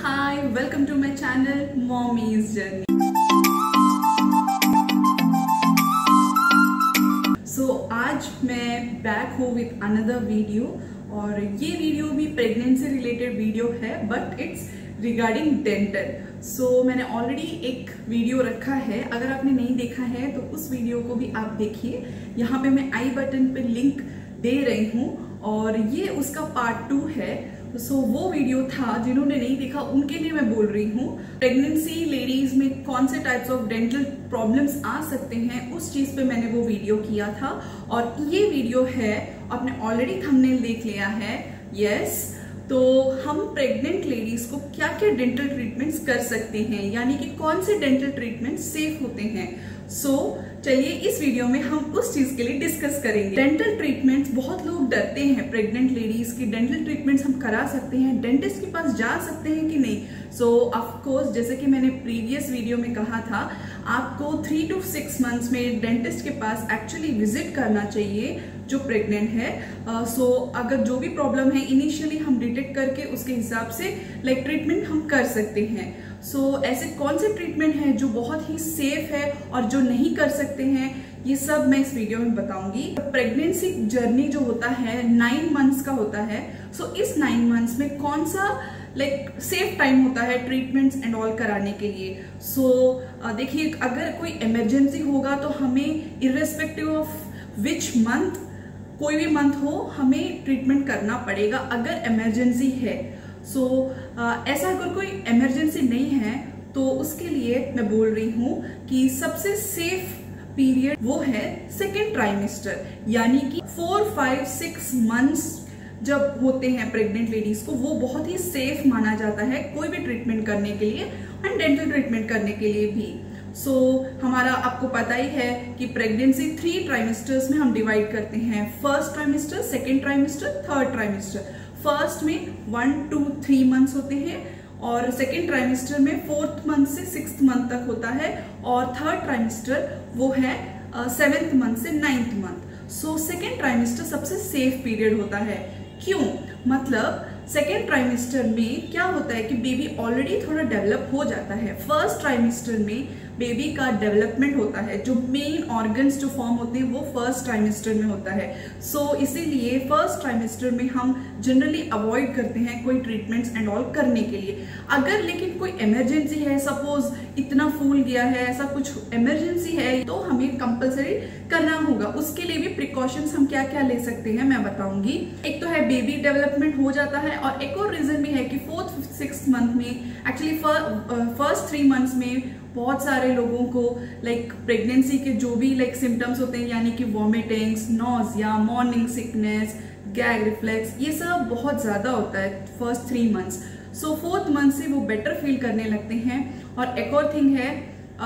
Hi, welcome to my channel mommies journey. आज मैं back हूँ विद अनदर वीडियो और ये वीडियो भी प्रेगनेंसी रिलेटेड वीडियो है बट इट्स रिगार्डिंग डेंटल। मैंने ऑलरेडी एक वीडियो रखा है, अगर आपने नहीं देखा है तो उस वीडियो को भी आप देखिए। यहाँ पे मैं आई बटन पे लिंक दे रही हूँ और ये उसका पार्ट 2 है। वो वीडियो था, जिन्होंने नहीं देखा उनके लिए मैं बोल रही हूँ। प्रेगनेंसी लेडीज में कौन से टाइप्स ऑफ डेंटल प्रॉब्लम्स आ सकते हैं, उस चीज पे मैंने वो वीडियो किया था और ये वीडियो है, आपने ऑलरेडी थंबनेल देख लिया है। यस, तो हम प्रेग्नेंट लेडीज को क्या क्या डेंटल ट्रीटमेंट्स कर सकते हैं, यानी कि कौन से डेंटल ट्रीटमेंट सेफ होते हैं। चलिए इस वीडियो में हम उस चीज के लिए डिस्कस करेंगे। डेंटल ट्रीटमेंट्स, बहुत लोग डरते हैं प्रेग्नेंट लेडीज की डेंटल ट्रीटमेंट्स हम करा सकते हैं, डेंटिस्ट के पास जा सकते हैं कि नहीं। ऑफ कोर्स, जैसे कि मैंने प्रीवियस वीडियो में कहा था, आपको 3 to 6 मंथ्स में डेंटिस्ट के पास एक्चुअली विजिट करना चाहिए जो प्रेग्नेंट है। अगर जो भी प्रॉब्लम है इनिशियली हम डिटेक्ट करके उसके हिसाब से ट्रीटमेंट हम कर सकते हैं। ऐसे कौन से ट्रीटमेंट हैं जो बहुत ही सेफ है और जो नहीं कर सकते हैं, ये सब मैं इस वीडियो में बताऊंगी। प्रेगनेंसी जर्नी जो होता है 9 मंथ्स का होता है। इस 9 मंथ्स में कौन सा सेफ टाइम होता है ट्रीटमेंट्स एंड ऑल कराने के लिए। देखिए, अगर कोई इमरजेंसी होगा तो हमें इर्रेस्पेक्टिव ऑफ विच मंथ, कोई भी मंथ हो, हमें ट्रीटमेंट करना पड़ेगा अगर इमरजेंसी है। ऐसा अगर कोई इमरजेंसी नहीं है तो उसके लिए मैं बोल रही हूँ कि सबसे सेफ पीरियड वो है सेकेंड ट्राइमेस्टर, यानी कि 4, 5, 6 मंथ्स जब होते हैं प्रेग्नेंट लेडीज को, वो बहुत ही सेफ माना जाता है कोई भी ट्रीटमेंट करने के लिए एंड डेंटल ट्रीटमेंट करने के लिए भी। हमारा आपको पता ही है कि प्रेगनेंसी 3 ट्राइमेस्टर्स में हम डिवाइड करते हैं। First trimester, second trimester, third trimester. First में 1, 2, 3 मंथ्स होते हैं और सेकेंड ट्राइमेस्टर में 4th मंथ से 6th मंथ तक होता है और थर्ड ट्राइमेस्टर वो है 7th मंथ से 9th मंथ। सेकेंड ट्राइमेस्टर सबसे सेफ पीरियड होता है। क्यों? मतलब सेकेंड ट्राइमेस्टर में क्या होता है कि बेबी ऑलरेडी थोड़ा डेवलप हो जाता है। फर्स्ट ट्राइमेस्टर में बेबी का डेवलपमेंट होता है, जो मेन ऑर्गन्स जो फॉर्म होते हैं वो फर्स्ट ट्राइमेस्टर में होता है। इसीलिए फर्स्ट ट्राइमेस्टर में हम जनरली अवॉइड करते हैं कोई ट्रीटमेंट्स एंड ऑल करने के लिए। अगर लेकिन कोई इमरजेंसी है, सपोज इतना फूल गया है, ऐसा कुछ इमरजेंसी है, तो हमें कंपलसरी करना होगा। उसके लिए भी प्रिकॉशंस हम क्या क्या ले सकते हैं मैं बताऊंगी। एक तो है बेबी डेवलपमेंट हो जाता है और एक और रीजन भी है कि 4th, 5th, 6th मंथ में, एक्चुअली फर्स्ट 3 मंथ्स में बहुत सारे लोगों को प्रेगनेंसी के जो भी सिम्टम्स होते हैं, यानी कि vomitings, nausea, morning sickness, gag reflex, ये सब बहुत ज्यादा होता है फर्स्ट 3 मंथ्स। 4th मंथ से वो बेटर फील करने लगते हैं। और एक और थिंग है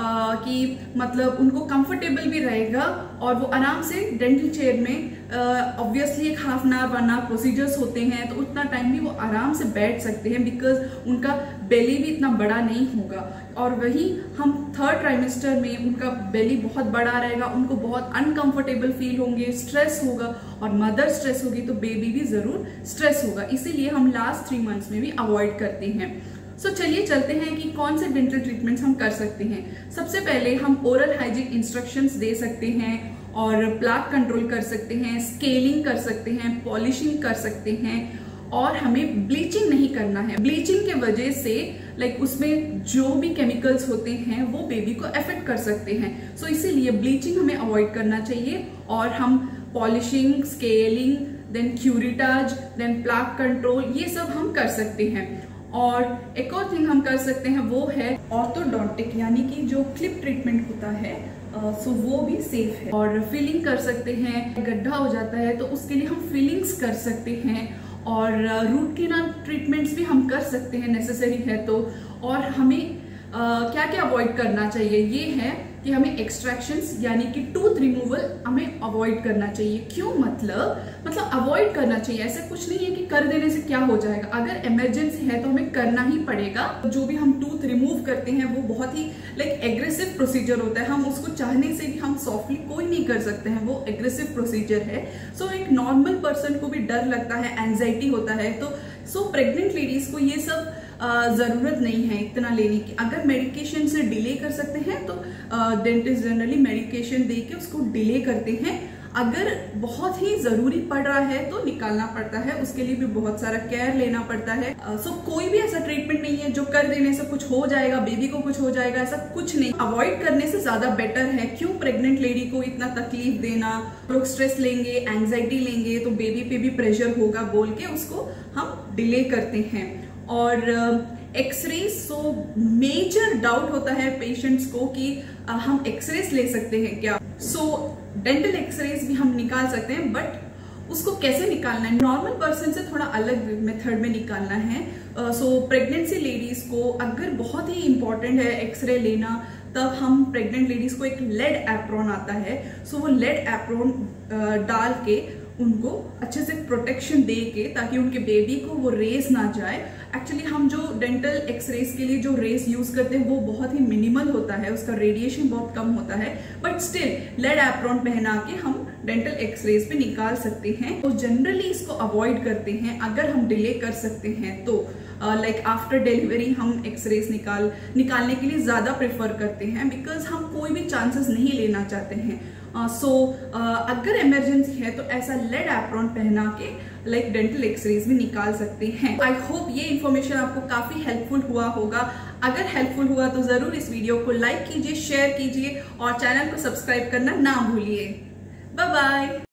कि मतलब उनको कंफर्टेबल भी रहेगा और वो आराम से डेंटल चेयर में, ऑब्वियसली एक 1/2 आवर 1 आवर प्रोसीजर्स होते हैं, तो उतना टाइम भी वो आराम से बैठ सकते हैं बिकॉज उनका बेली भी इतना बड़ा नहीं होगा। और वही हम थर्ड ट्राइमेस्टर में उनका बेली बहुत बड़ा रहेगा, उनको बहुत अनकंफर्टेबल फील होंगे, स्ट्रेस होगा और मदर स्ट्रेस होगी तो बेबी भी जरूर स्ट्रेस होगा। इसीलिए हम लास्ट 3 मंथ्स में भी अवॉइड करते हैं। चलिए चलते हैं कि कौन से डेंटल ट्रीटमेंट्स हम कर सकते हैं। सबसे पहले हम ओरल हाइजीन इंस्ट्रक्शंस दे सकते हैं और प्लाक कंट्रोल कर सकते हैं, स्केलिंग कर सकते हैं, पॉलिशिंग कर सकते हैं और हमें ब्लीचिंग नहीं करना है। ब्लीचिंग के वजह से उसमें जो भी केमिकल्स होते हैं वो बेबी को अफेक्ट कर सकते हैं। इसीलिए ब्लीचिंग हमें अवॉइड करना चाहिए और हम polishing, scaling, then curettage, then plaque control, ये सब हम कर सकते हैं। और एक और थिंग हम कर सकते हैं वो है ऑर्थोडोंटिक, यानी कि जो क्लिप ट्रीटमेंट होता है, वो भी सेफ है। और फिलिंग कर सकते हैं, गड्ढा हो जाता है तो उसके लिए हम फिलिंग्स कर सकते हैं और रूट कैनाल ट्रीटमेंट्स भी हम कर सकते हैं नेसेसरी है तो। और हमें क्या क्या अवॉइड करना चाहिए, ये है कि हमें एक्सट्रैक्शंस यानी कि टूथ रिमूवल हमें अवॉइड करना चाहिए। क्यों? मतलब अवॉइड करना चाहिए, ऐसा कुछ नहीं है कि कर देने से क्या हो जाएगा। अगर इमरजेंसी है तो हमें करना ही पड़ेगा। जो भी हम टूथ रिमूव करते हैं वो बहुत ही एग्रेसिव प्रोसीजर होता है, हम उसको चाहने से भी हम सॉफ्टली कोई नहीं कर सकते हैं, वो एग्रेसिव प्रोसीजर है। एक नॉर्मल पर्सन को भी डर लगता है, एंजाइटी होता है। प्रेग्नेंट लेडीज को ये सब जरूरत नहीं है इतना लेने की। अगर मेडिकेशन से डिले कर सकते हैं तो डेंटिस्ट जनरली मेडिकेशन दे के उसको डिले करते हैं। अगर बहुत ही जरूरी पड़ रहा है तो निकालना पड़ता है, उसके लिए भी बहुत सारा केयर लेना पड़ता है। सो कोई भी ऐसा ट्रीटमेंट नहीं है जो कर देने से कुछ हो जाएगा, बेबी को कुछ हो जाएगा, ऐसा कुछ नहीं। अवॉइड करने से ज्यादा बेटर है। क्यों प्रेग्नेंट लेडी को इतना तकलीफ देना, लोग स्ट्रेस लेंगे, एंग्जाइटी लेंगे तो बेबी पे भी प्रेशर होगा बोल के उसको हम डिले करते हैं। और एक्सरे, सो मेजर डाउट होता है पेशेंट्स को कि हम एक्सरेस ले सकते हैं क्या। सो डेंटल एक्सरेस भी हम निकाल सकते हैं, बट उसको कैसे निकालना है, नॉर्मल पर्सन से थोड़ा अलग मेथड में निकालना है। सो प्रेगनेंसी लेडीज को अगर बहुत ही इंपॉर्टेंट है एक्सरे लेना, तब हम प्रेग्नेंट लेडीज को एक लेड एप्रॉन आता है, सो वो लेड एप्रॉन डाल के उनको अच्छे से प्रोटेक्शन दे के, ताकि उनके बेबी को वो रेस ना जाए। एक्चुअली हम जो डेंटल एक्सरेस के लिए जो रेस यूज करते हैं वो बहुत ही मिनिमल होता है, उसका रेडिएशन बहुत कम होता है, बट स्टिल लेड एप्रॉन पहना के हम डेंटल एक्सरेस पे निकाल सकते हैं। तो जनरली इसको अवॉइड करते हैं। अगर हम डिले कर सकते हैं तो लाइक आफ्टर डिलीवरी हम एक्सरेस निकालने के लिए ज्यादा प्रेफर करते हैं, बिकॉज हम कोई भी चांसेस नहीं लेना चाहते हैं। अगर इमरजेंसी है तो ऐसा लेड एप्रॉन पहना के लाइक डेंटल एक्सरेस भी निकाल सकते हैं। आई होप ये इन्फॉर्मेशन आपको काफी हेल्पफुल हुआ होगा। अगर हेल्पफुल हुआ तो जरूर इस वीडियो को लाइक कीजिए, शेयर कीजिए और चैनल को सब्सक्राइब करना ना भूलिए। Bye bye.